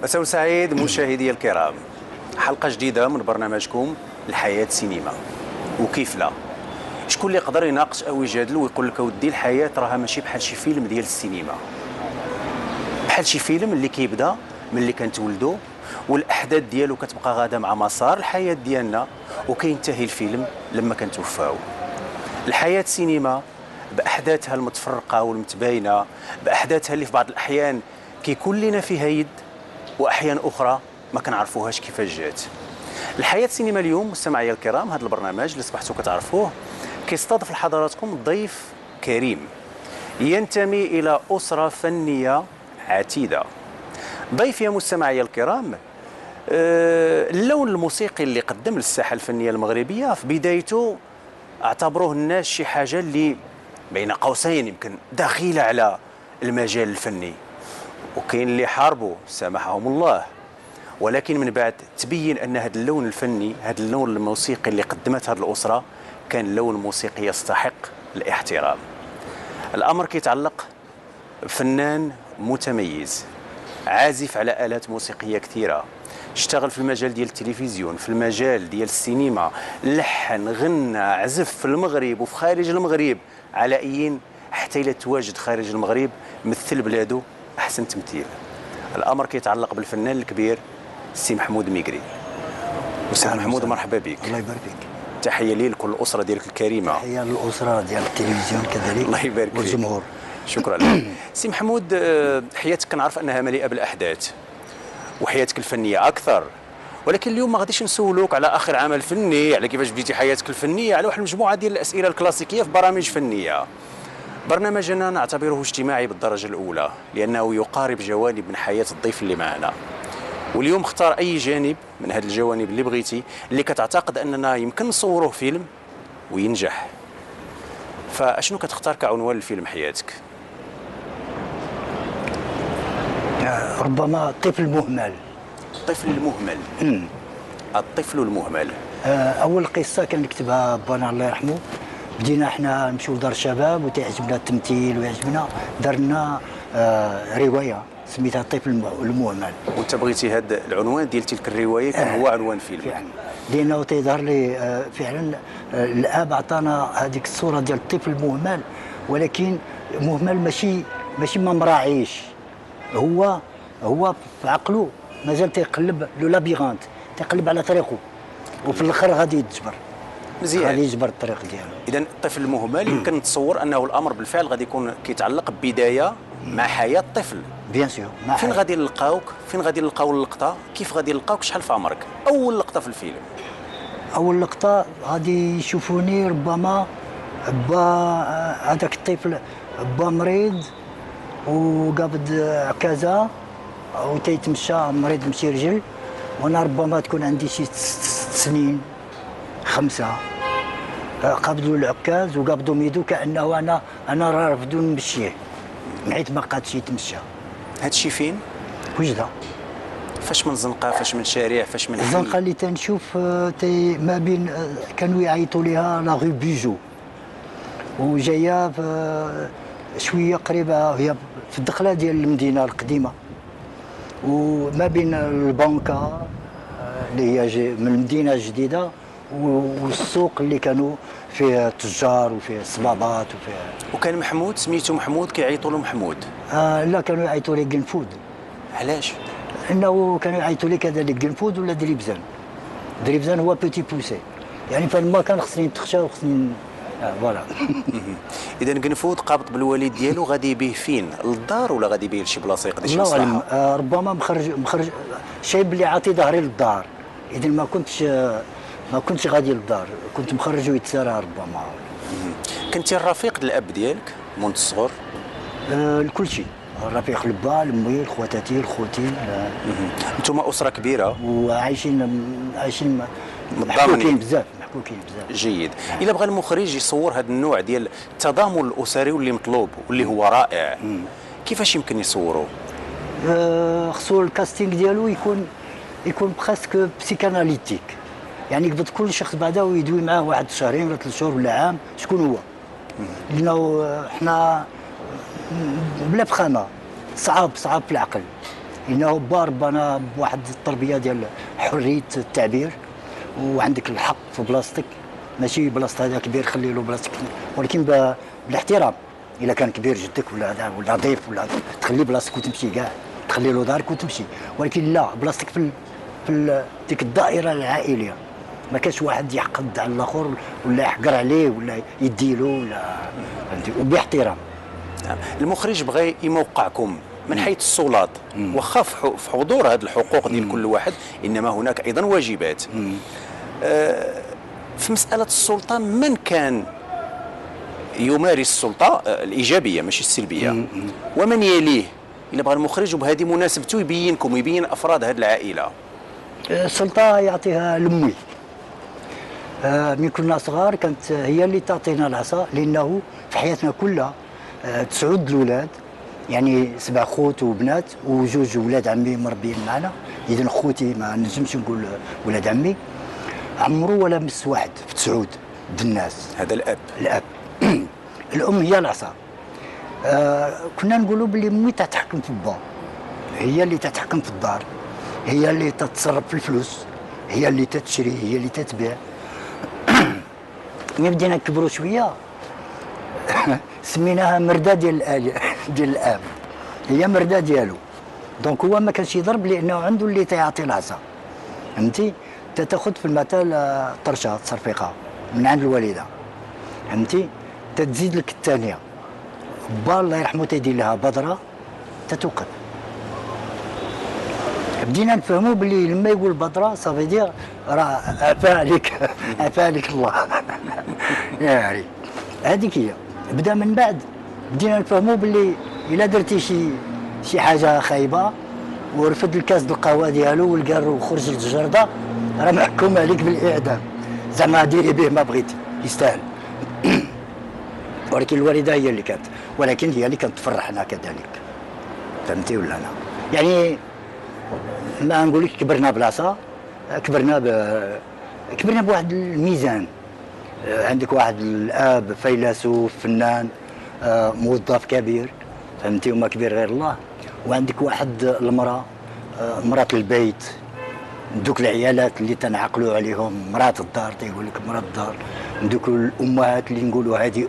مساء سعيد مشاهدي الكرام، حلقة جديدة من برنامجكم الحياة سينما. وكيف لا؟ شكون اللي يقدر يناقش او يجادل ويقول لك اودي الحياة راها ماشي بحال شي فيلم ديال السينما، بحال شي فيلم اللي كيبدا من اللي كنتولدوا والاحداث ديالو كتبقى غاده مع مسار الحياة ديالنا وكينتهي الفيلم لما كنتوفاو. الحياة سينما باحداثها المتفرقه والمتباينه، باحداثها اللي في بعض الاحيان كيكون لنا فيها يد واحيان اخرى ما كنعرفوهاش كيفاش جات. الحياة سينما اليوم مستمعي الكرام، هذا البرنامج اللي صبحتوا كتعرفوه كيستضيف لحضراتكم ضيف كريم ينتمي الى اسره فنيه عتيده. ضيف يا مستمعي الكرام اللون الموسيقي اللي قدم للساحه الفنيه المغربيه في بدايته اعتبروه الناس شي حاجه اللي بين قوسين يمكن دخيله على المجال الفني، وكاين اللي حاربوا سامحهم الله، ولكن من بعد تبين ان هذا اللون الفني، هذا اللون الموسيقي اللي قدمت هذه الاسره كان لون موسيقي يستحق الاحترام. الامر كيتعلق بفنان متميز، عازف على آلات موسيقيه كثيره، اشتغل في المجال ديال التلفزيون، في المجال ديال السينما، لحن، غنى، عزف في المغرب وفي خارج المغرب، على ايين حتى الى تواجد خارج المغرب مثل بلادو احسن تمثيل. الامر كيتعلق بالفنان الكبير السي محمود ميكري. استاذ محمود مرحبا بك. الله يبارك فيك. تحيه لي لكل الاسره ديالك الكريمه. تحيه للاسره ديال التلفزيون كذلك. الله يبارك فيك. والجمهور. شكرا لك. سي محمود، حياتك كنعرف انها مليئه بالاحداث وحياتك الفنيه اكثر، ولكن اليوم ما غاديش نسولوك على اخر عمل فني، على كيفاش بديتي حياتك الفنيه، على واحد المجموعه ديال الاسئله الكلاسيكيه في برامج فنيه. برنامجنا نعتبره اجتماعي بالدرجه الاولى لانه يقارب جوانب من حياه الضيف اللي معنا، واليوم اختار اي جانب من هذه الجوانب اللي بغيتي اللي كتعتقد اننا يمكن نصوروه فيلم وينجح. فاشنو كتختار كعنوان الفيلم حياتك؟ ربما الطفل المهمل. الطفل المهمل. الطفل المهمل. اول قصه كان كتبها بانا الله يرحمه. بدينا احنا نمشيو لدار الشباب وتعجبنا التمثيل ويعجبنا، درنا روايه سميتها الطفل المهمل. وانت بغيتي هذا العنوان ديال تلك الروايه كان هو عنوان فيلم فعلا، لانه تيظهر لي فعلا الاب عطانا هذيك الصوره ديال الطفل المهمل، ولكن مهمل ماشي ما مراعيش، هو في عقله مازال تيقلب لو لابيغانت، تيقلب على طريقه وفي الاخر غادي يتجبر. مزيان، غادي يجبر الطريق ديالو. اذا الطفل المهمل يمكن نتصور انه الامر بالفعل غادي يكون كيتعلق ببدايه مع حياه الطفل. بيان سور. فين غادي نلقاوك؟ فين غادي نلقاو اللقطه؟ كيف غادي نلقاوك؟ شحال في عمرك؟ اول لقطه في الفيلم. اول لقطه غادي يشوفوني ربما با هذاك الطفل با مريض وقابض عكازه وتيتمشى مريض مشي رجل، وانا ربما تكون عندي شي 6 سنين 5. قابضوا العكاز وقابضوا ميدو كانه انا راه رفدوا نمشيه حيت ما قادش يتمشى. هذا الشيء فين؟ وجده. فاش من زنقه، فاش من شارع، فاش من حي؟ الزنقه اللي تنشوف ما بين كانوا يعيطوا لها لا غو بيجو، وجايه شويه قريبه، هي في الدخله ديال المدينه القديمه، وما بين البنكه اللي هي من المدينه الجديده والسوق اللي كانوا فيه التجار وفيه الصبابات وفيه. وكان محمود سميتو محمود كيعيطوا له محمود؟ لا، كانوا يعيطوا لي قنفود. علاش؟ انه كانوا يعيطوا لي كذلك قنفود ولا دريبزان. دريبزان هو بوتي بوسي، يعني فما كان خصني نتخشى وخصني فوالا. اذا قنفود قابض بالوالد ديالو غادي بيه فين؟ للدار ولا غادي بيه لشي بلاصه يقضي شي مصلحه؟ ربما مخرج شايب اللي عاطي ظهري للدار، اذا ما كنتش غادي للدار، كنت مخرج ويتسارى ربما. كنتي الرفيق ديال الاب ديالك منذ الصغر؟ الكل شيء، الرفيق البا، امي، خواتاتي، خوتي. انتم اسره كبيره وعايشين متضامنين بزاف. جيد. الا بغى المخرج يصور هذا النوع ديال التضامن الاسري واللي مطلوب واللي هو رائع، كيفاش يمكن يصوروه؟ خصو الكاستينغ ديالو يكون بريسك بسيكاناليتيك، يعني يقبض كل شخص بعدا ويدوي معاه واحد شهرين ولا 3 شهور ولا عام شكون هو. لانه احنا بلا فخامه صعب في العقل، انه با ربنا بواحد التربيه ديال حريه التعبير، وعندك الحق في بلاصتك، ماشي بلاصه هذا كبير خلي له بلاصتك، ولكن بالاحترام. الا كان كبير جدك ولا هذا ولا ضيف ولا تخلي بلاصتك وتمشي كاع، تخلي له دارك وتمشي، ولكن لا، بلاصتك في ديك الدائره العائليه. ما كانش واحد يحقد على الاخر ولا يحقر عليه ولا يديله ولا فهمتي، وباحترام. المخرج بغى يموقعكم من حيث السلطات، واخا في حضور هذه الحقوق ديال كل واحد، انما هناك ايضا واجبات. في مساله السلطه، من كان يمارس السلطه الايجابيه ماشي السلبيه، ومن يليه؟ الا بغى المخرج وبهذه مناسبته يبينكم ويبين افراد هذه العائله. السلطه يعطيها لمي. من كنا صغار كانت هي اللي تعطينا العصا، لانه في حياتنا كلها 9 الاولاد، يعني 7 خوت وبنات وجوج ولاد عمي مربيين معنا. اذا خوتي ما نجمش نقول ولاد عمي، عمرو ولا مس واحد في 9 الناس. هذا الاب. الام هي العصا. كنا نقولوا باللي مي تتحكم في با، هي اللي تتحكم في الدار، هي اللي تتصرف في الفلوس، هي اللي تشري، هي اللي تتبيع. ملي بدينا نكبروا شويه سميناها مرده ديال الاب، هي مرده ديالو. دونك هو ما كانش يضرب لانه عنده اللي تيعطي العصا، فهمتي. تاخذ في المثل طرشه تصرفيقه من عند الوالده، فهمتي، تتزيد لك الثانيه. با الله يرحمه تيدير لها بذره تتوقف. بدينا نفهموا باللي لما يقول بذره صافي دير راه عفا عليك عفا عليك الله. يعني هذيك هي. بدا من بعد بدينا نفهموا باللي الا درتي شي حاجه خايبه ورفد الكاس القهوه ديالو والقار وخرج للجرده، راه محكوم عليك بالاعدام. زعما ديري به ما بغيتي، يستاهل. ولكن الوالده هي اللي كانت، ولكن هي اللي كانت تفرحنا كذلك، فهمتي ولا لا؟ يعني ما نقول لك كبرنا بلاصه، كبرنا بواحد الميزان. عندك واحد الاب فيلسوف فنان، موظف كبير، فهمتي، وما كبير غير الله. وعندك واحد المراه، مراه البيت، دوك العيالات اللي تنعقلوا عليهم مراه الدار، تيقول لك مراه الدار. دوك الامهات اللي نقولوا هذه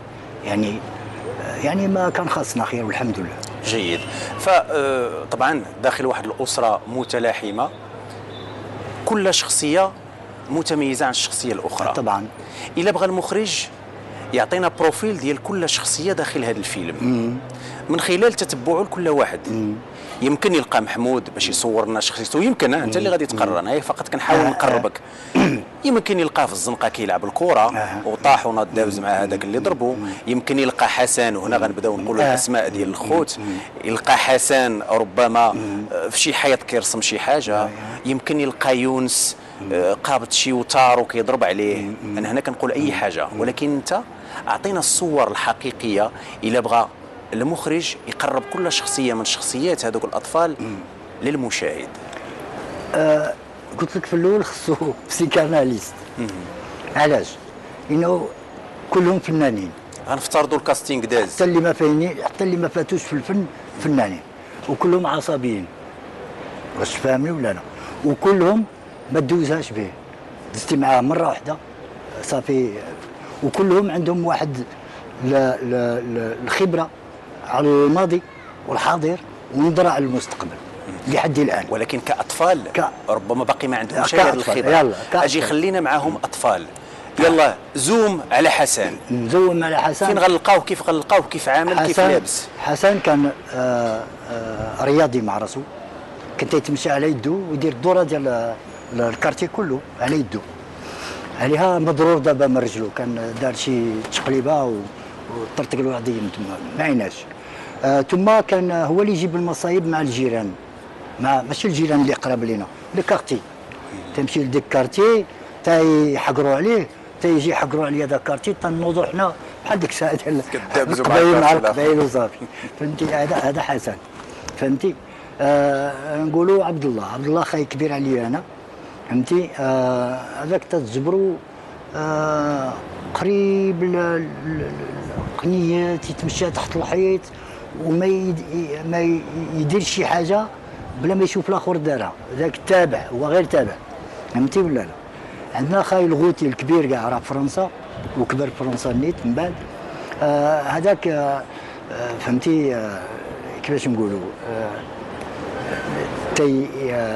يعني ما كان خاصنا خير والحمد لله. جيد. فطبعا داخل واحد الاسره متلاحمه، كل شخصيه متميزه عن الشخصيه الاخرى. طبعا. الا بغى المخرج يعطينا بروفيل ديال كل شخصيه داخل هذا الفيلم من خلال تتبعه لكل واحد، يمكن يلقى محمود باش يصور لنا شخصيته، يمكن انت اللي غادي تقرر، انا فقط كنحاول نقربك. يمكن يلقاه في الزنقه كيلعب الكره وطاح وناض داوز مع هذاك اللي ضربه. يمكن يلقى حسن، وهنا غنبداو نقولوا الاسماء ديال الخوت. يلقى حسن ربما في شي حيط كيرسم شي حاجه. يمكن يلقى يونس قابض شي وتار وكيضرب عليه. انا هنا كنقول اي حاجه، ولكن انت اعطينا الصور الحقيقيه. الا بغى المخرج يقرب كل شخصيه من شخصيات هذوك الاطفال للمشاهد. قلت لك في الاول خصو بسيكاناليست. علاش؟ لانه كلهم فنانين. غنفترضوا الكاستينغ داز، حتى اللي ما فاتوش في الفن فنانين، وكلهم عصبيين. واش فاهمني ولا لا؟ وكلهم ما تدوزهاش به، دزتي معاه مره واحده صافي. وكلهم عندهم واحد الخبره على الماضي والحاضر ونظره على المستقبل لحد الان. ولكن كاطفال ربما باقي ما عندهمش هذه الخبره. اجي خلينا معاهم اطفال. يلا زوم على حسن. نزوم على حسن. فين غنلقاوه؟ كيف غنلقاوه؟ كيف عامل؟ كيف لابس؟ حسن كان رياضي مع راسو، كنت يتمشى على يدو ويدير الدوره ديال الكارتي كله على يدو. عليها مضرور دابا من رجلو، كان دار شي تقليبه وطرطق له عضيه من تما ما عيناش. ثم كان هو اللي يجيب المصايب مع الجيران، ماشي الجيران اللي قراب لينا، لي كارتي. تمشي لديك كارتي تيحقروا عليه، تيجي يحقروا عليا داك كارتي، تنوضوا حنا بحال ديك الساعه ديال القبايل مع القبايل وصافي، فهمتي. هذا حسن، فهمتي. نقولوا عبد الله خاي كبير عليا انا، فهمتي. هذاك تتجبروا قريب القنيات، يتمشى تحت الحيط وما ما يدير شي حاجه بلا ما يشوف الاخر دارها، ذاك تابع هو غير تابع، فهمتي ولا لا؟ عندنا خاي الغوتي الكبير كاع راه في فرنسا وكبر في فرنسا نيت من بعد. هذاك فهمتي كيفاش نقولوا تي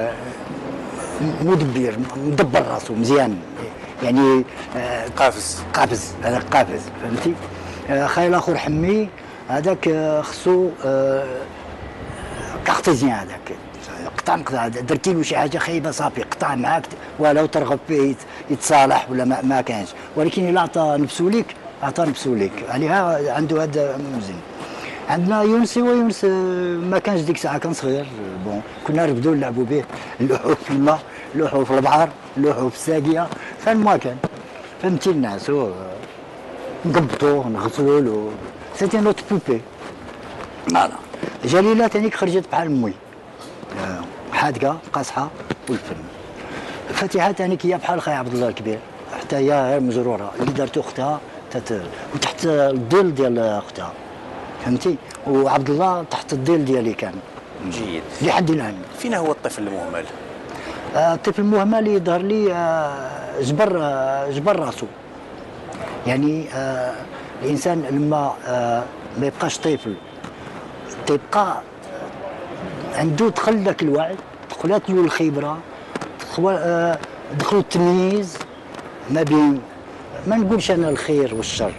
مدبر راسو مزيان يعني قافز هذاك قافز فهمتي. خاي الاخر حمي هذاك خصو كارتيزيان هذاك قطع درتي له شي حاجه خايبه صافي قطع معاك ولو ترغب فيه يتصالح ولا ما كانش، ولكن الا عطى نفسه ليك عطى نفسه ليك عليها عنده هذا مزيان. عندنا يونس، هو يونس ما كانش ديك الساعه كان صغير بون كنا نرفدوا نلعبوا به نلوحوا في الماء نلوحوا في البحر نلوحوا في الساقيه فين ما كان فهمتي الناس نقبطوه نغسلوه سيتي نوت بوبي. فوالا جليله ثانيك خرجت بحال امي حادقه قاصحه والفن. فاتحه ثانيك هي بحال خاي عبد الله الكبير حتى هي غير مجروره اللي دارت اختها وتحت الظل ديال اختها فهمتي، وعبد الله تحت الظل ديالي كان. جيد. لحد الان. فين هو الطفل المهمل؟ الطفل المهمل يظهر لي جبر راسو، يعني الانسان لما ما يبقاش طفل تبقى عنده دخل ذاك الوعي، دخلت له الخبره، دخلوا التمييز ما بين ما نقولش انا الخير والشر،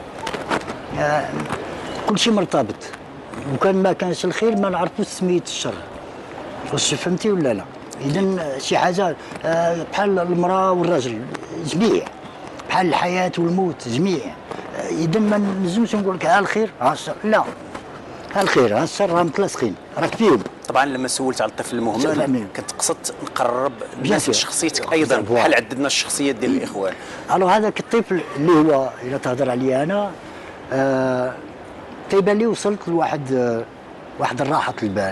كل شيء مرتبط، وكان ما كانش الخير ما نعرفوش سمية الشر، واش فهمتي ولا لا؟ اذا شي حاجه بحال المراه والرجل جميع، بحال الحياه والموت جميع، اذا ما نجمش نقول لك ها الخير ها الشر، لا ها الخير ها الشر راه متلاصقين راك فيهم. طبعا لما سولت على الطفل المهمل كنت قصدت نقرب الناس لشخصيتك ايضا بحال عددنا الشخصيات ديال الاخوان. الو هذاك الطفل اللي هو الا تهضر عليه انا تيبان لي وصلت لواحد الراحه البال،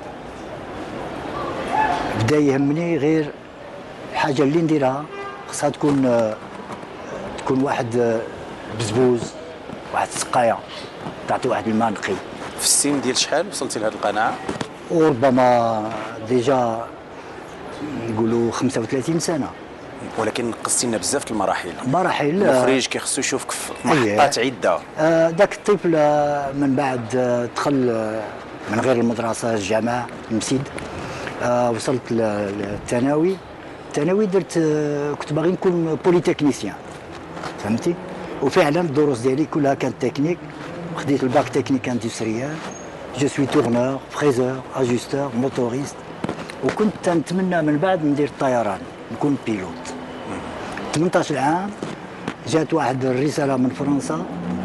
بدا يهمني غير الحاجه اللي نديرها خصها تكون واحد بزبوز، واحد السقايه تعطي واحد الماء نقي. في السن ديال شحال وصلتي لهذه القناعه؟ وربما ديجا نقولوا 35 سنه. ولكن نقصتي لنا بزاف المراحل. مراحل المخرج كيخصو يشوفك في محطات عده. ذاك الطفل من بعد دخل من غير المدرسه الجامعه المسيد، وصلت للثانوي. الثانوي درت كنت باغي نكون بوليتكنيسيان فهمتي، وفعلا الدروس ديالي كلها كانت تكنيك. خديت الباك تكنيك اندستريال، جو سوي تورنور فريزور اجوستور موتوريست، وكنت تنتمنى من بعد ندير الطيران نكون بيلوت. 18 عام جات واحد الرساله من فرنسا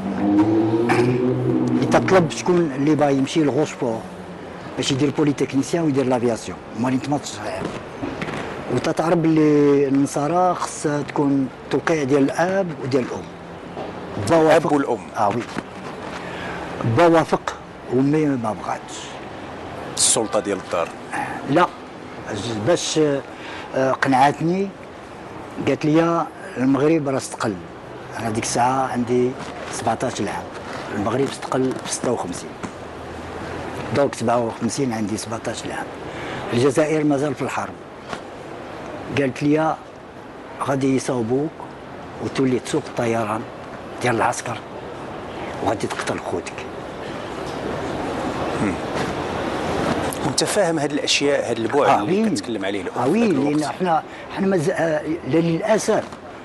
يتطلب شكون اللي باغي يمشي لغوشبور باش يدير بوليتكنيسيان ويدير لافياسيون. مالي 18 عام وتتعرف باللي النصارى خص تكون توقيع ديال الاب وديال الام. الاب والام. وي. با وافق وامي ما بغاتش. السلطه ديال الدار. لا باش قنعتني قالت لي المغرب راه استقل. انا ديك الساعه عندي 17 عام، المغرب استقل في 56 دونك 57 عندي 17 عام. الجزائر مازال في الحرب. قالت لي غادي يصاوبوك وتولي تسوق الطيران ديال العسكر وغادي تقتل خوتك. وانت فاهم هذه الاشياء، هذا البعد اللي كتكلم عليه الام؟ وي لان احنا للاسف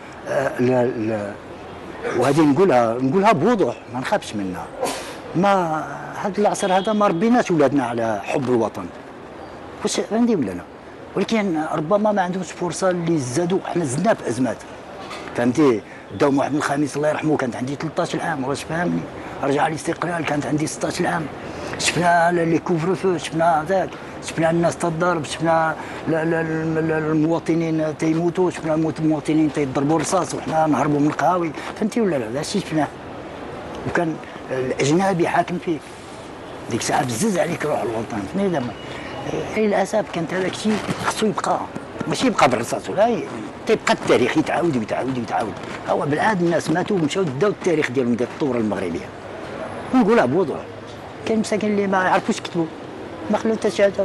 وهذه نقولها بوضوح ما نخافش منها. ما هذا العصر هذا ما ربيناش ولادنا على حب الوطن، واش عندي ولا لا؟ ولكن ربما ما عندهمش فرصه اللي زادوا. احنا زدنا في ازمات فهمتي. داو محمد الخامس الله يرحمه كانت عندي 13 عام واش فاهمني، رجع الاستقلال كانت عندي 16 عام. شفنا لي كوفر فو، شفنا ذاك، شفنا الناس تضرب، شفنا المواطنين تيموتوا، شفنا المواطنين تيضربوا رصاص وحنا نهربوا من القهاوي فهمتي ولا لا؟ هادشي شفناه. وكان الاجنبي حاكم فيك ديك الساعه بزز عليك روح الوطن فهمتني. دابا للاسف كانت هذاك الشيء خصو يبقى، ماشي يبقى بالرصاص ولا تيبقى التاريخ يتعاود ويتعاود ويتعاود. هو بالعاد الناس ماتوا ومشاو داو التاريخ ديالهم ديال الثوره المغربيه. ونقولها بوضوح كاين مساكين اللي ما يعرفوش يكتبوا ما خلاو حتى شي حاجه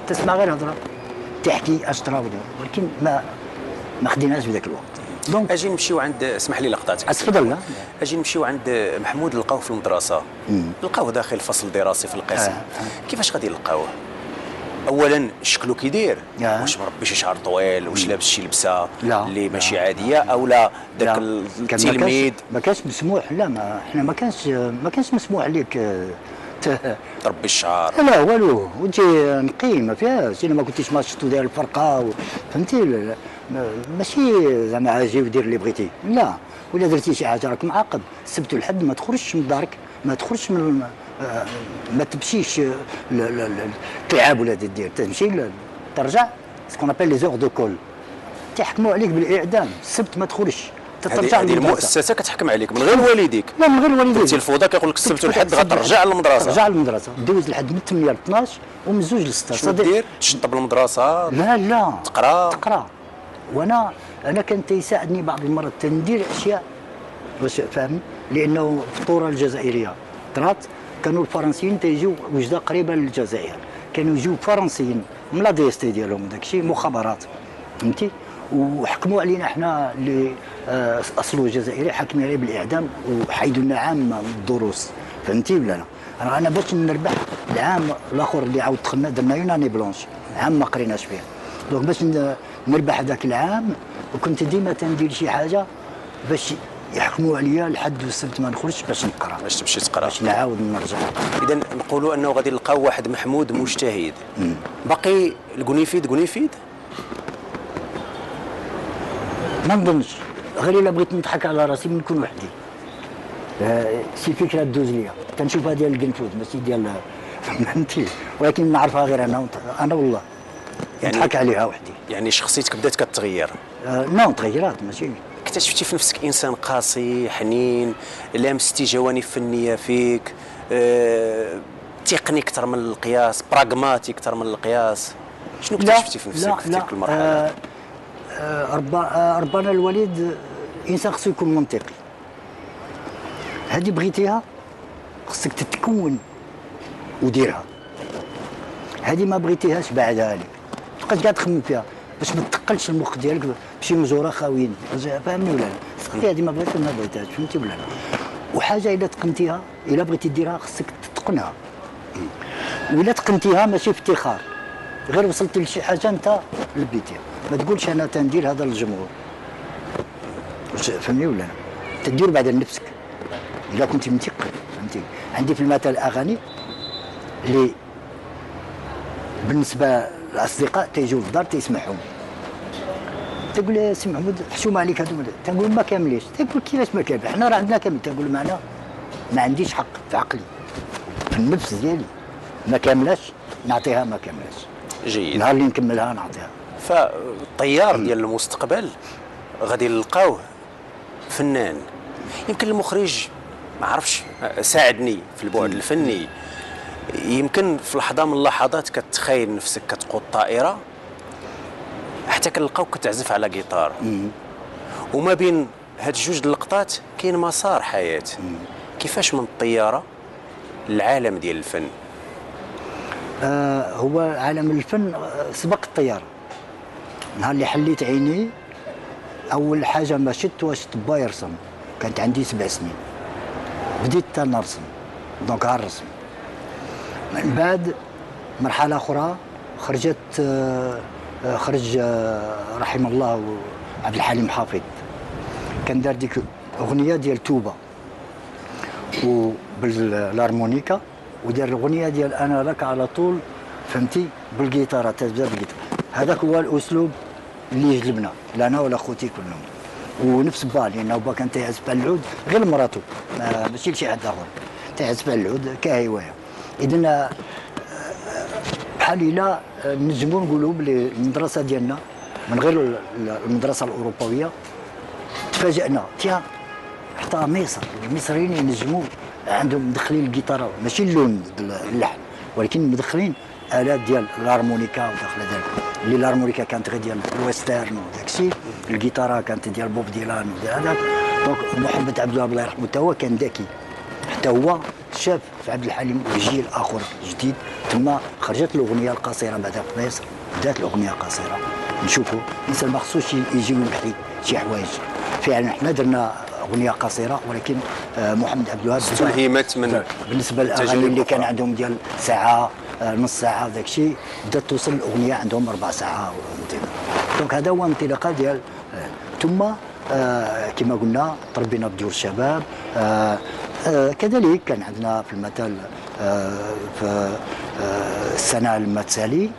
تسمع غير هضره تحكي اش طرا ولكن ما خديناش في ذاك الوقت. دونك اجي نمشيو عند، اسمح لي لقطاتك تفضل. لا اجي نمشيو عند محمود، لقاوه في المدرسه، لقاوه داخل فصل دراسي في القسم. كيفاش غادي نلقاوه؟ اولا شكله كي داير، واش مربي شي شعر طويل، واش لابس شي لبسه اللي ماشي عاديه، او لا داك التلميذ ما كانش مسموح. لا احنا ما كانش مسموح لك تربي الشعر، لا والو، وانت نقي ما فيهاش. انا ما كنتيش ماشطو داير الفرقه فهمتي، ماشي زعما عاجي ودير اللي بغيتي، لا. ولا درتي شي حاجه راك معاقب. السبت والحد ما تخرجش من دارك، ما تخرجش من ما تمشيش تلعب ولا دير، تمشي ترجع سكون ابل لي زور دو كول، تيحكموا عليك بالاعدام. السبت ما تخرجش، ترجع هذه المؤسسه كتحكم عليك من غير والديك. لا من غير والديك، انت الفوضى كيقول لك السبت والحد غترجع للمدرسه. ترجع للمدرسه، دوز الحد من 8 ل 12 ومن 2 ل 6. شنو دير؟ تشطب المدرسه؟ لا تقرا. وانا كان تيساعدني بعض المرات تندير اشياء باش فاهمني، لانه في الثوره الجزائريه طرات كانوا الفرنسيين تيجيو وجده قريبه للجزائر، كانوا يجيو فرنسيين من لا دي اس تي ديالهم، داك الشيء مخابرات فهمتي، وحكموا علينا احنا اللي اصله جزائري، حاكمين عليه بالاعدام وحيدوا لنا عام من الدروس فهمتي ولا لا. انا باش نربح العام الاخر اللي عاود دخلنا درنا اون اني بلونش، عام ما قريناش فيه. دونك باش نربح هذاك العام، وكنت ديما تندير شي حاجه باش يحكموا عليا الحد والسبت ما نخرجش باش نقرا، باش تمشي تقرا، باش نعاود نرجع. اذا نقولوا انه غادي نلقاو واحد محمود مجتهد. باقي القنيفيد ما نظنش، غير الا بغيت نضحك على راسي نكون وحدي. شي فكره دوز ليا كنشوفها ديال القنفذ ماشي ديال فهمتي، ولكن نعرفها غير انا والله يعني نضحك عليها وحدي. يعني شخصيتك بدات كتغير؟ نو تغيرات ماشي. اكتشفتي في نفسك انسان قاسي حنين، لامستي جوانب فنيه فيك، تقني اكثر من القياس، براغماتي اكثر من القياس. شنو اكتشفتي في نفسك في تلك المرحله؟ ربنا الوالد انسان خصو يكون منطقي. هذه بغيتيها خصك تتكون وديرها، هذه ما بغيتيهاش بعدها لك، تبقى قاعد تخمم فيها باش ما تثقلش المخ ديالك بشي مزوره خاويين، فاهمني ولا لا؟ هذه ما بغيتهاش فهمتي ولا لا؟ وحاجه الا تقنتيها، الا بغيتي ديرها خصك تتقنها، وإلا تقنتيها ماشي افتخار، غير وصلت لشي حاجه انت لبيتيها، ما تقولش انا تندير هذا للجمهور، فهمني ولا لا؟ تدير بعد لنفسك الا كنتي متيقن فهمتي. عندي في المثل اغاني اللي بالنسبه للاصدقاء تيجيو للدار تيسمعهم، تقول يا سي محمود حشوم عليك هذو، تنقول ما كامليش، تقول كيفاش ما كامل، حنا راه عندنا كامل، تنقول معنا ما عنديش حق في عقلي في النفس ديالي، ما كاملاش نعطيها ما كاملاش، جيد، نهار اللي نكملها نعطيها. فالطيار ديال المستقبل غادي نلقاوه فنان. يمكن المخرج ما عرفش ساعدني في البعد الفني، يمكن في لحظه من اللحظات كتخيل نفسك كتقود طائره حتى كنلقاوك كتعزف على جيتار، وما بين هاد جوج اللقطات كاين مسار حياه. كيفاش من الطياره للعالم ديال الفن؟ هو عالم الفن سبق الطياره. نهار اللي حليت عيني اول حاجه ما شفت واش با يرسم، كانت عندي 7 سنين بديت نرسم، دونك هالرسم. من بعد مرحله اخرى خرج رحم الله عبد الحليم حافظ، كان دار ديك الاغنيه ديال توبه وبالهارمونيكا، ودار الاغنيه ديال انا لك على طول فهمتي بالجيتار، تبدا بالجيتار. هذاك هو الاسلوب اللي يجلبنا لا انا ولا خوتي كلهم، ونفس با لانه با كان تيعزف على العود غير مراتو ماشي لشي حد اخر، تيعزف على العود كهوايه. اذا بحال الا نجموا نقولوا بلي المدرسه ديالنا من غير المدرسه الاوروبيه تفاجئنا، تيا حتى مصر المصريين ينجموا عندهم مدخلين الجيتار، ماشي اللون اللحن، ولكن مدخلين الات ديال الهارمونيكا وداخله ذلك، اللي الهارمونيكا كانت غير ديال الويسترن وداك الشيء، الجيتارا كانت ديال بوب ديلان وديال هذاك. دونك محمد عبد الوهاب الله يرحمه حتى هو كان ذكي، حتى هو شاف في عبد الحليم جيل اخر جديد، ثم خرجت الاغنيه القصيره بعد قبيس، بدات الاغنيه القصيره. نشوفوا الانسان ما خصوش يجي ويحكي شي حوايج. فعلا حنا درنا اغنيه قصيره، ولكن محمد عبد الوهاب استلهمت من بالنسبه للاغاني اللي كان عندهم ديال ساعه نص ساعه وداك الشيء، بدات توصل الاغنيه عندهم 4 ساعات. دونك هذا هو الانطلاقه ديال. ثم كما قلنا تربينا بديور الشباب. كذلك كان عندنا في المثل في السنه لما تسالي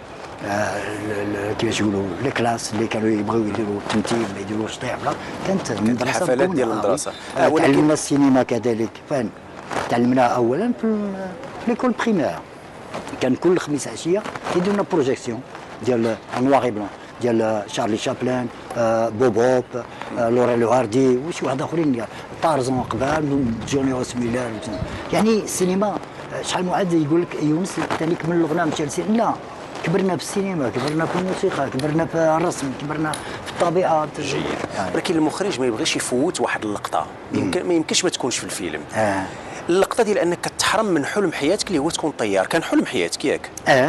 كيفاش يقولوا لي كلاس اللي كانوا يبغيو يديروا التمثيل ما يديروش طيح، كانت المدرسه الحفلات ديال المدرسه. تعلمنا السينما كذلك، فين تعلمناها اولا في ليكول بريمير. كان كل خميس عشيه يديروا لنا بروجيكسيون ديال نواغي بلون ديال شارلي شابلان، بوب هوب، لوريل هاردي وشي واحد اخرين، طارزون قبال، جونيوس ميلر. يعني السينما شحال من واحد يقول لك يونس ثاني كمل الغنى مشى للسينما. لا، كبرنا في السينما، كبرنا في الموسيقى، كبرنا في الرسم، كبرنا في الطبيعه. جيد. ولكن المخرج ما يبغيش يفوت واحد اللقطه، ما يمكنش ما تكونش في الفيلم. اللقطه ديال انك كتحرم من حلم حياتك اللي هو تكون طيار، كان حلم حياتك ياك؟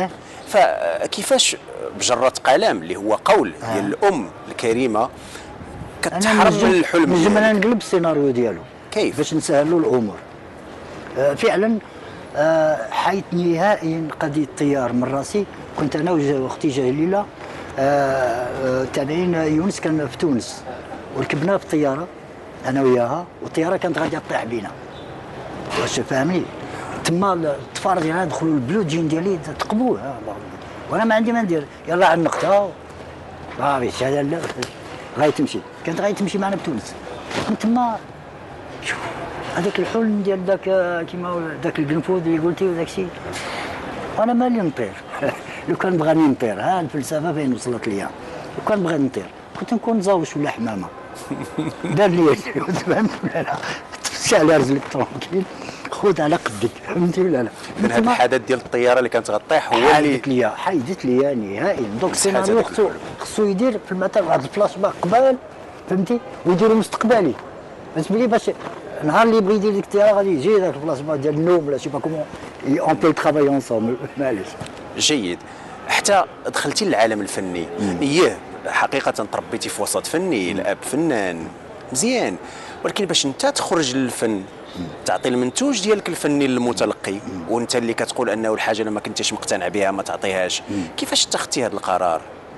فكيفاش بجرة قلم اللي هو قول ديال الام الكريمه كتحرم من الحلم؟ نجم انا نقلب السيناريو ديالو كيف باش نسهلوا الامور. فعلا حيت نهائيا قضيه الطيار من راسي. كنت انا واختي جليله تابعين يونس، كان في تونس، وركبنا في الطياره انا وياها، والطياره كانت غاديه تطيح بينا. واش فاهمني؟ تما الطفار ديالنا دخلوا البلو جين ديالي تقبوه، وانا ما عندي ما ندير، يلاه عنقتها صافي هذا لا غايتمشي. كانت غايتمشي معنا بتونس. من تما شوف هذاك الحلم ديال ذاك كيما ذاك القنفذ اللي قلتي وداك الشيء، انا مالي نطير. لو كان بغاني نطير، ها الفلسفه فين وصلت ليا. لو كان بغاني نطير كنت نكون زاوش ولا حمامه. دار لي فهمت ولا لا؟ تمشي على رجلك ترونكيل، خذ على قدك، فهمتي ولا لا؟ من هذا الحدث ديال الطياره اللي كانت غطيح هو اللي حيدت ليا نهائيا. دونك السيناريو خصو يدير في المثل واحد الفلاش باك قبال، فهمتي، ويديرو مستقبلي. بالنسبه لي باش النهار اللي يبغي يدير ديك الطياره غادي يجي ذاك الفلاش باك ديال النوم ولا شي با كومون اون بي ترافاي اونصومبل. معليش. جيد. حتى دخلتي للعالم الفني، حقيقه تربيتي في وسط فني، الاب فنان مزيان، ولكن باش انت تخرج للفن تعطي المنتوج ديالك الفني للمتلقي، وانت اللي كتقول انه الحاجه اللي ما كنتيش مقتنع بها ما تعطيهاش، كيفاش اتخذتي هذا القرار؟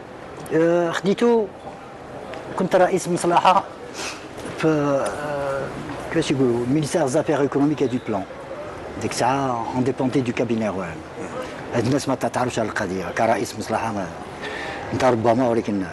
خديته، كنت رئيس مصلحه في كيفاش يقولوا مينيستير زافير ايكونوميك دو بلان. ديك الساعه اون ديبوندي دو كابيني رويال. هاد الناس ما تعرفش على القضيه. كرئيس مصلحه انت ربما، ولكن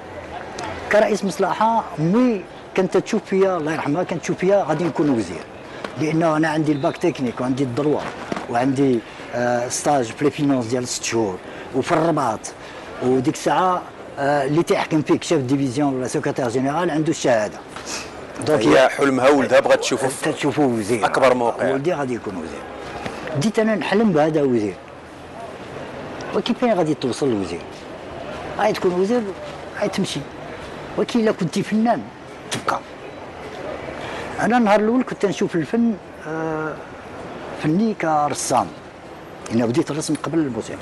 كرئيس مصلحه مي كنت تشوف فيا الله يرحمها، كانت تشوف فيا غادي نكون وزير، لانه انا عندي الباك تكنيك وعندي الدروه وعندي ستاج في لي فينونس ديال 6 شهور وفي الرباط. وديك الساعه اللي تيحكم فيك شيف ديفيزيون ولا سكرتير جينيرال عنده الشهاده. دونك هي حلمها ولدها بغات تشوفه وزير، اكبر موقع. ولدي غادي يكون وزير. بديت انا نحلم بهذا وزير، وكيفين غادي توصل لوزير؟ غادي تكون وزير غادي تمشي، ولكن الا كنتي فنان تبقى. انا النهار الاول كنت نشوف الفن فني كرسام، انا بديت الرسم قبل الموسيقى.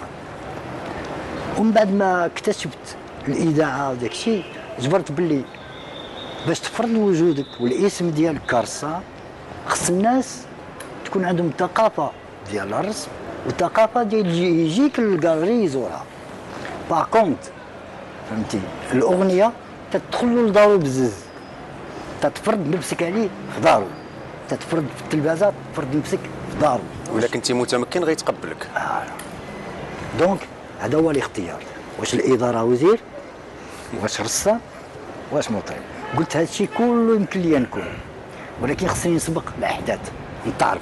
ومن بعد ما اكتشفت الاذاعه وداك الشيء جبرت باللي باش تفرض وجودك والاسم ديالك كرسام خص الناس تكون عندهم ثقافه ديال الرسم والثقافه ديال يجيك للكاليري يزورها. باغ كونت فهمتي الاغنيه تدخل له لدارو بزز، تتفرض نفسك عليه في دارو، تتفرض في التلفازه تفرض نفسك في دارو. ولا كنتي متمكن غيتقبلك. دونك هذا هو الاختيار، واش الاداره وزير، واش رسام، واش مطرب. قلت هذا الشيء كله يمكن لي نكون، ولكن خصني نسبق الاحداث نتعرف.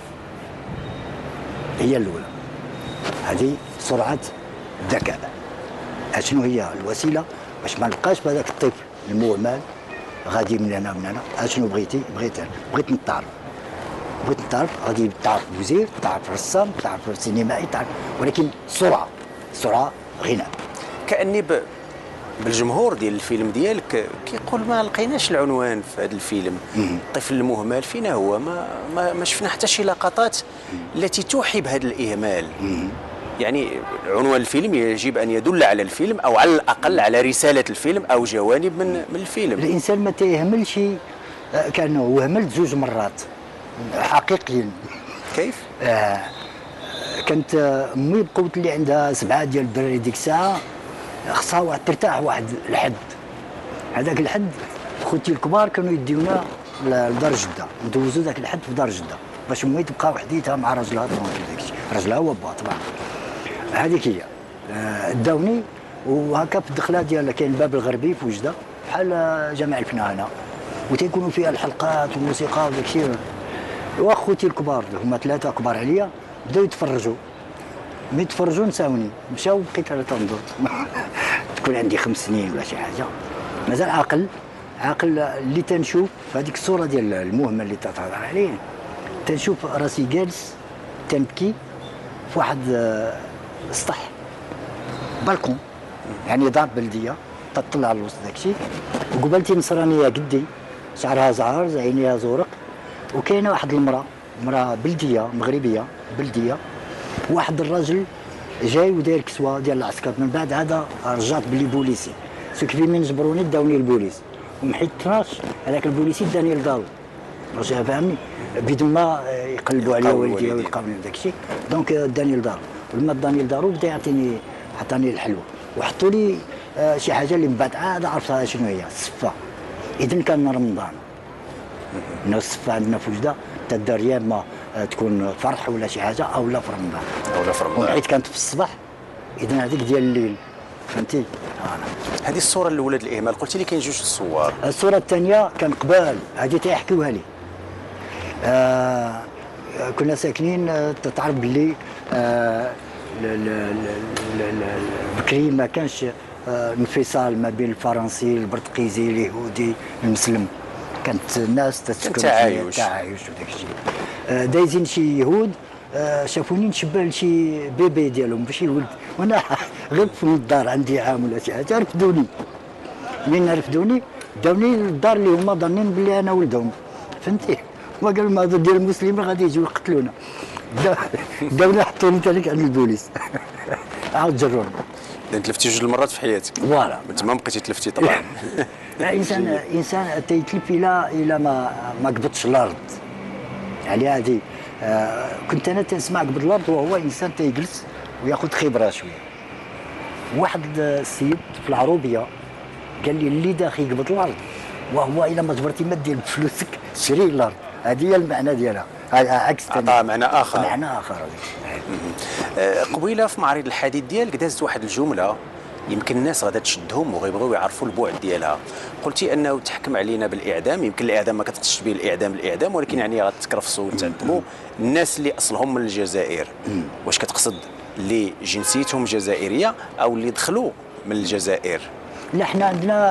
هي الاولى هذه سرعه الذكاء. اشنو هي الوسيله باش ما نلقاش بهذاك الطفل المهمل غادي من هنا من هنا. اشنو بغيت نتعرف، بغيت نتعرف غادي تعرف وزير، تعرف رسام، تعرف سينمائي، تعرف، ولكن سرعه غنى. كاني بالجمهور ديال الفيلم ديالك كيقول ما لقيناش العنوان في هذا الفيلم. الطفل المهمل فينا هو ما شفنا حتى شي لقطات التي توحي بهذا الإهمال. يعني عنوان الفيلم يجب أن يدل على الفيلم أو على الأقل على رسالة الفيلم أو جوانب من الفيلم. الإنسان ما تيهملش. كان هو هملت 2 مرات حقيقيا. كيف؟ كانت امي بقوت اللي عندها 7 ديال الدراري ديك الساعه، خصها واحد ترتاح واحد الحد. هذاك الحد خوتي الكبار كانوا يديونا لدار جده، ندوزو ذاك الحد في دار جده باش امي تبقى وحديتها مع راجلها داكشي، راجلها هو با طبعا. هذيك هي. داوني وهكا في الدخله ديال كاين الباب الغربي في وجده بحال جامع الفنانه، وتيكونوا فيها الحلقات والموسيقى وداكشي. واخوتي الكبار هما 3 كبار عليا بداو يتفرجوا، ملي يتفرجوا نساوني، مشاو بقيت انا تنظر. تكون عندي 5 سنين ولا شي حاجه، مازال عاقل اللي تنشوف في هذيك الصوره ديال المهمل اللي تتهضر عليه. تنشوف راسي جالس تنبكي في واحد السطح بالكون، يعني دار بلديه تطلع على الوسط داكشي، وقبلتي نصرانيه قدي شعرها زعر عينيها زورق، وكاينه واحد المراه بلديه مغربيه بلديه، واحد الراجل جاي وداير كسوه ديال العسكر. من بعد هذا رجعت بلي بوليسي، سو كيفي من جبروني داوني البوليس وما حيدتهاش، هذاك البوليسي داني لدارو، واش فاهمني، بدون ما يقلبوا عليا والدي ويلقاوني داك الشيء. دونك داني لدارو، ولما داني لدارو بدا يعطيني، عطاني الحلوى وحطوا لي شي حاجه اللي من بعد عاد عرفتها شنو هي، السفه. اذا كان رمضان، انه السفه عندنا في وجده تدار يا اما تكون فرح ولا شي حاجه او لا في رمضان. وحيت كانت في الصباح، اذا هذيك ديال الليل، فهمتي. هذه الصوره الاولى ديال الاهمال، قلتي لي كاين 2 الصور. الصوره الثانيه كان قبال، هذه تيحكيوها لي. كنا ساكنين، تعرف باللي بكري ما كانش انفصال ما بين الفرنسي البرتقيزي اليهودي المسلم، كانت الناس تسكن تعايش وداك الشيء. دايزين شي يهود شافوني نشبه لشي بيبي ديالهم ماشي الولد، وانا غير في الدار عندي عام ولا شي حاجه، رفدوني. منين رفدوني داوني للدار اللي هما ظانين بلي انا ولدهم، فهمتي. وقالوا ما هذو ديال المسلمين غادي يجيو يقتلونا. داوني حطوني تالك عند البوليس. عاود جروني. تلفتي 2 المرات في حياتك. فوالا. من تما بقيتي تلفتي طبعا. انسان تيتلف الى ما قبضش الارض. يعني هذه كنت انا تنسمع قبض الارض، وهو انسان تيجلس وياخذ خبره شويه. واحد السيد في العروبيه قال لي اللي داخل يقبض الارض، وهو الا ما جبرتي ما دير بفلوسك شري الارض. هذه هي المعنى ديالها، عكس معنى اخر. معنى اخر. قبيله في معرض الحديث ديالك دازت واحد الجمله يمكن الناس غادا تشدهم وغيبغيو يعرفوا البعد ديالها. قلتي انه تحكم علينا بالاعدام، يمكن الاعدام ما كتقصدش به الاعدام، ولكن يعني غتكرفصوا وتعذبوا الناس اللي اصلهم من الجزائر. واش كتقصد اللي جنسيتهم جزائريه او اللي دخلوا من الجزائر؟ لا، حنا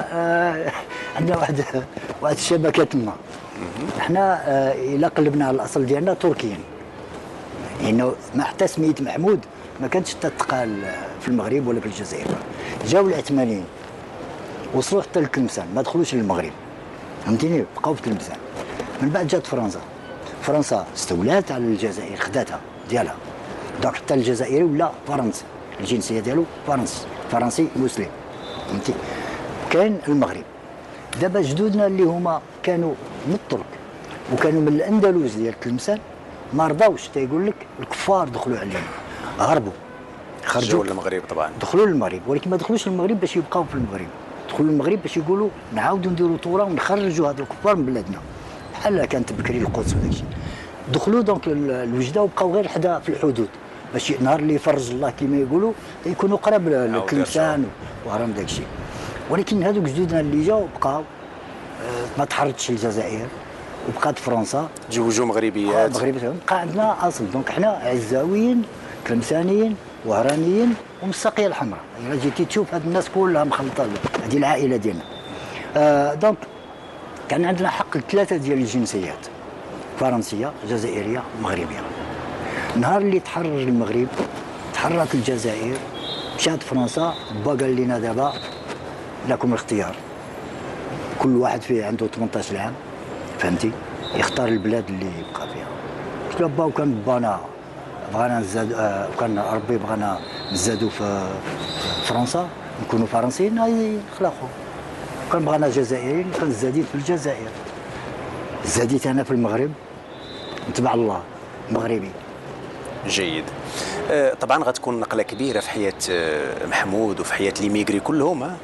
عندنا واحد الشبكه تما. حنا الا قلبنا على الاصل ديالنا تركيين، لانه ما حتى سميت محمود ما كانتش تتقال في المغرب ولا في الجزائر. جاوا العثمانيين وصلوا حتى لتلمسان، ما دخلوش للمغرب، فهمتيني، بقاو في تلمسان. من بعد جات فرنسا استولات على الجزائر، خداتها ديالها، دونك حتى الجزائري ولا فرنسي، الجنسيه ديالو فرنسي مسلم، فهمتي. كاين المغرب دابا جدودنا اللي هما كانوا من الترك وكانوا من الاندلس ديال تلمسان ما رضاوش، تيقول لك الكفار دخلوا علينا، هربوا، خرجوا للمغرب. طبعا دخلوا للمغرب، ولكن ما دخلوش للمغرب باش يبقاو في المغرب، دخلوا للمغرب باش يقولوا نعاودوا نديروا ثوره ونخرجوا هذو الكفار من بلادنا، بحال كانت بكري القدس وداك الشيء. دخلوا دونك لوجده وبقاو غير حدا في الحدود، باش نهار اللي يفرج الله كما يقولوا يكونوا قراب للتلمسان وهرم داك الشيء. ولكن هذوك جدودنا اللي جاوا بقاو، ما تحررتش الجزائر وبقات فرنسا، تزوجوا مغربيات، بقى عندنا اصل. دونك حنا عزاويين تلمسانيين وهرانيين ومساقيه الحمراء. الا جيتي تشوف هاد الناس كلها مخلطه، هذه العائله ديالنا. دونك كان عندنا حق ل3 ديال الجنسيات، فرنسيه جزائريه مغربيه. النهار اللي تحرر المغرب تحررت الجزائر، مشات فرنسا، با قال لنا دابا لكم الاختيار. كل واحد فيه عنده 18 عام، فهمتي، يختار البلاد اللي يبقى فيها. قلت له با وكان بانا بغانا نزاد وكان ربي بغانا نزادوا في فرنسا، نكونوا فرنسيين يخلقوا. كان بغانا جزائريين، كان زاديت في الجزائر. زاديت انا في المغرب، نتبع الله مغربي. جيد. طبعا غتكون نقله كبيره في حياه محمود وفي حياه لي ميغري كلهم.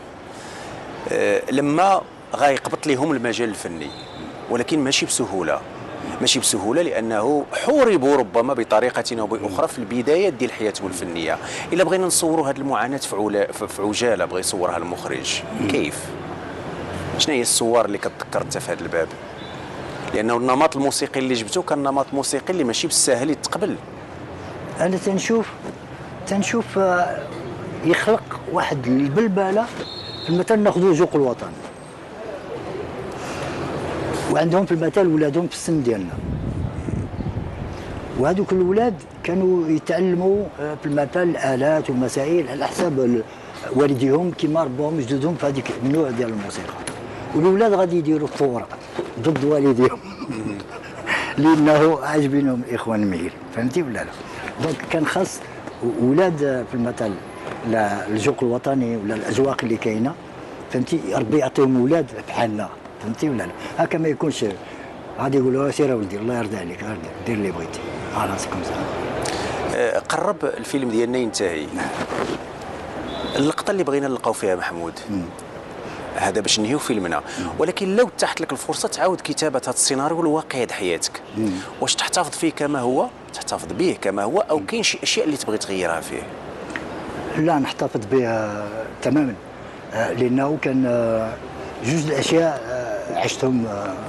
لما غيقبط لهم المجال الفني، ولكن ماشي بسهوله، ماشي بسهوله، لانه حوربوا ربما بطريقه او باخرى في البدايات ديال حياتهم الفنيه. الا بغينا نصوروا هذه المعاناه في عجاله، بغى يصورها المخرج، كيف؟ شنو هي الصور اللي كتذكر انت في هذا الباب؟ لانه النمط الموسيقي اللي جبته كان نمط موسيقي اللي ماشي بالساهل يتقبل. انا تنشوف يخلق واحد البلبله. مثلا ناخذوا ذوق الوطن، وعندهم في المثل ولادهم في السن ديالنا، وهذوك الولاد كانوا يتعلموا في المثل الالات والمسائل على حساب والديهم كما ربوهم جدودهم في هذيك النوع ديال الموسيقى. والولاد غادي يديروا ثوره ضد والديهم لانه عاجبينهم الاخوان المهيل، فهمتي ولا لا؟ دونك كان خاص ولاد في المثل الذوق الوطني ولا الاذواق اللي كاينه، فهمتي، ربي يعطيهم ولاد بحالنا، فهمتي ولا لا؟ هكا ما يكونش غادي يقولوا سير ولدي الله يرضي عليك دير اللي بغيتي على راسك مزيان. قرب الفيلم ديالنا ينتهي. اللقطه اللي بغينا نلقاو فيها محمود هذا باش ننهيو فيلمنا، ولكن لو تحت لك الفرصه تعاود كتابه هذا السيناريو الواقعي د حياتك، واش تحتفظ فيه كما هو، تحتفظ به كما هو، او كاين شي اشياء اللي تبغي تغيرها فيه؟ لا، نحتفظ به تماما، لانه كان جوج الاشياء عشتهم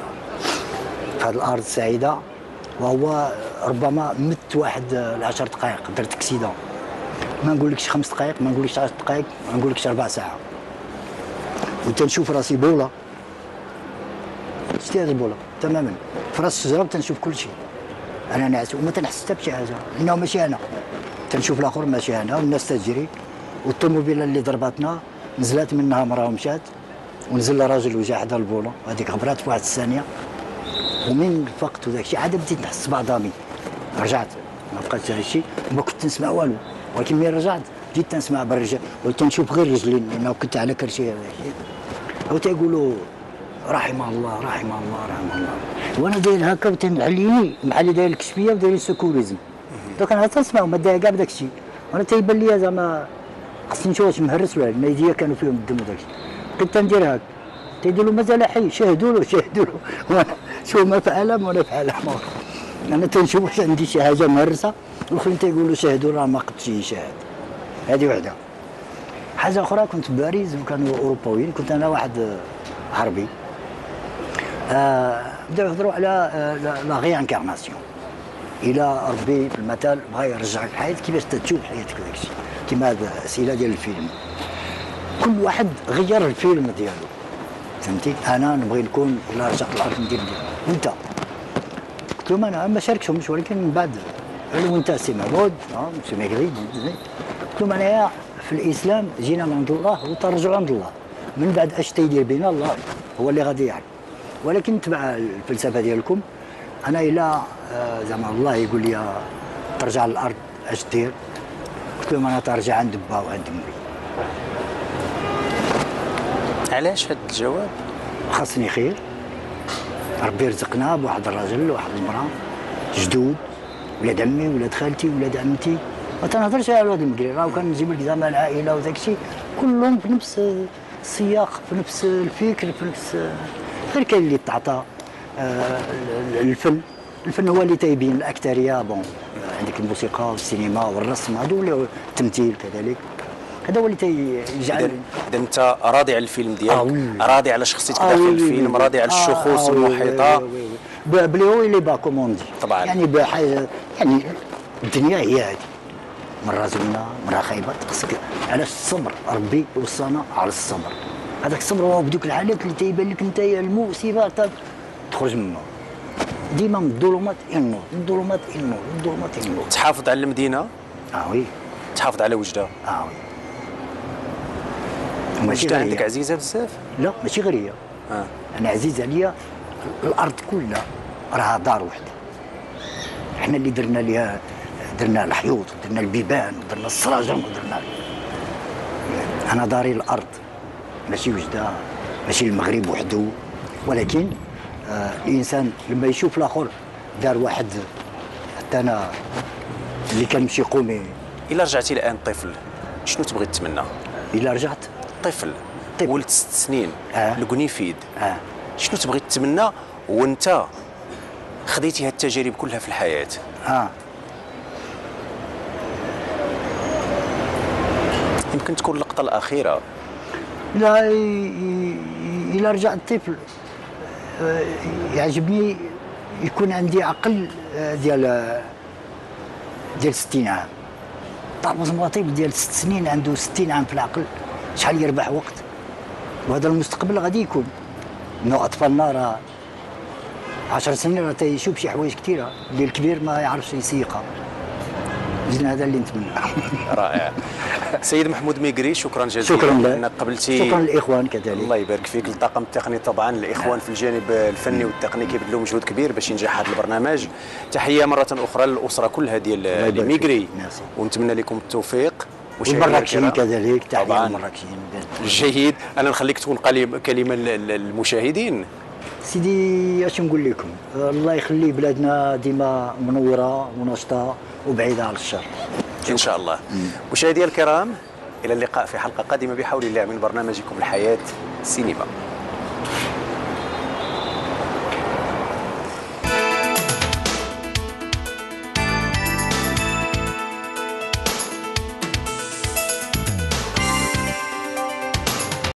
في هذه الارض السعيده، وهو ربما مت واحد 10 دقائق، درت اكسيدون، ما نقولكش 5 دقائق، ما نقولكش 10 دقائق، ما نقولكش 4 ساعات، وتنشوف راسي بوله. شتي هذه البوله تماما في راس الشجره، تنشوف كل شيء. انا ناعس وما تنحس حتى بشي حاجه، لانه ماشي انا. تنشوف الاخر ماشي انا، والناس تجري، والطوموبيله اللي ضربتنا نزلت منها مراه ومشات، ونزل راجل وجا حدا البوله، هذيك غبرات في واحد الثانيه، ومن فقت وداك الشيء عاد بديت نحس بعظامي. رجعت ما بقاتش هذا الشيء، ما كنت نسمع والو، ولكن ملي رجعت بديت تنسمع بالرجال، وتنشوف غير رجلين، لانه كنت على كرسي هذا الشيء. وتيقولوا رحم الله رحم الله رحم الله، وانا داير هكا وتنعليني بحال داير الكشفيه وداير السكوريزم. دوك انا تنسمع وما داير كاع بداك الشيء، وانا تيبان لي زعما خصني نشوف واش مهرس ولا لا، يديا كانوا فيهم الدم وداك الشيء. كنت ندير هكا، تيديروا مازال حي، شاهدوا له شاهدوا له، وانا شوف ما فعل وانا فعل. انا تنشوف واش عندي شي حاجه مهرسه، والاخرين تيقولوا شاهدوا راه ما قدش يشاهد. هذه وحده. حاجه اخرى، كنت في باريس وكانوا اوروبيين، كنت انا واحد عربي. بداو يهضروا على لا ريانكارناسيون، الى ربي في المثل بغا يرجعك الحياه، كيفاش تشوف حياتك وداك الشيء، كيما هذا الاسئله ديال الفيلم. كل واحد غير الفيلم ديالو، فهمتي. انا نبغي نكون الى رجعت الارض ندير وانت. قلت لهم انا ما شاركتهمش، ولكن من بعد قالوا وانت سي محمود سي ميغري. قلت لهم انايا في الاسلام جينا من عند الله وترجعوا عند الله، من بعد اش تيدير بينا الله هو اللي غادي يعلم، ولكن تبع الفلسفه ديالكم. انا الى زعما الله يقول لي ترجع للارض اش دير، قلت لهم انا ترجع عند با وعند امي. علاش هذا الجواب؟ خاصني خير، ربي رزقنا بواحد الراجل وواحد المراه جدود، ولاد عمي ولاد خالتي ولاد عمتي. ما تنهضرش على ولاد المقري، راه كان نجيب لك زعما العائله وداك الشيء كلهم في نفس السياق، في نفس الفكر، في نفس غير كاين اللي تعطى الفن هو اللي تيبين الاكثريه. بون عندك الموسيقى والسينما والرسم، هذو اللي التمثيل كذلك، هذا هو اللي تيجعل. اذا انت راضي على الفيلم ديالك، راضي على شخصيتك داخل الفيلم، راضي على الشخوص المحيطه بلي هو اللي با كوموندي طبعا. يعني يعني الدنيا هي هذه، مرة زوينة مرة خايبة، خصك على الصبر. ربي وصانا على الصبر، هذاك الصبر هو بدوك الحالات اللي تيبان لك انت المؤسفة تخرج منه. ديما من الظلمات الى النور، من الظلمات الى النور، من الظلمات الى النور. تحافظ على المدينه، وي، تحافظ على وجدها. وي. ماشي الوجده غير عندك هي. عزيزه بزاف؟ لا ماشي غير هي. انا عزيز عليا الارض كلها راها دار وحده. احنا اللي درنا ليها، درنا الحيوط ودرنا البيبان ودرنا السراجم ودرنا. انا داري الارض، ماشي وجده، ماشي المغرب وحده. ولكن الانسان لما يشوف الاخر دار واحد، حتى انا اللي كنمشي قومي. الا رجعتي الان طفل شنو تبغي تتمنى؟ الا رجعت طفل طفل. ولد 6 سنين آه. القنيفيد، اه شنو تبغي تتمنى وانت خديتي هاد التجارب كلها في الحياه؟ اه يمكن تكون اللقطه الاخيره. لا الا رجعت طفل يعجبني يكون عندي عقل ديال 60 عام. طابوس مطيب ديال 6 سنين عنده 60 عام في العقل، شحال يربح وقت. وهذا المستقبل غادي يكون انه اطفالنا راه 10 سنين راه تيشوف شي حوايج كثيره اللي الكبير ما يعرفش يسيقها. اذن هذا اللي نتمنى. رائع. سيد محمود ميغري، شكرا جزيلا. شكرا لك. انك قبلتي. شكرا للاخوان كذلك. الله يبارك فيك. الطاقم التقني طبعا، الاخوان في الجانب الفني والتقني كيبذلوا مجهود كبير باش ينجح هذا البرنامج. تحيه مره اخرى للاسره كلها ديال ميغري، ونتمنى لكم التوفيق. والمراكشيين كذلك، تحيه طبعا للمراكشيين. جيد. انا نخليك تكون كلمه للمشاهدين. سيدي اش نقول لكم، الله يخلي بلادنا ديما منوره ونشطه وبعيده عن الشر ان شاء الله. مشاهدينا الكرام، الى اللقاء في حلقه قادمه بحول الله من برنامجكم الحياه سينما.